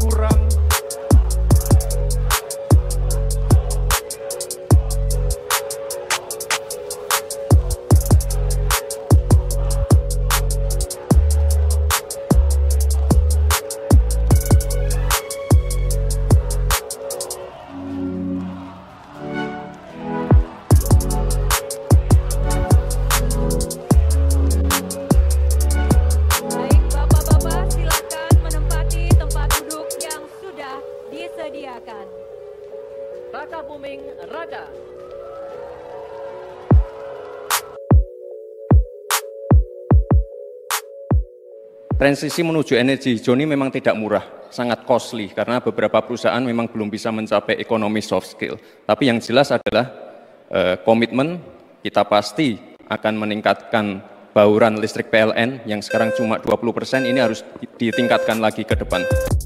kurang. Disediakan. Raka Buming Raka. Transisi menuju energi hijau ini memang tidak murah, sangat costly karena beberapa perusahaan memang belum bisa mencapai ekonomi soft skill. Tapi yang jelas adalah komitmen kita pasti akan meningkatkan bauran listrik PLN yang sekarang cuma 20%, ini harus ditingkatkan lagi ke depan.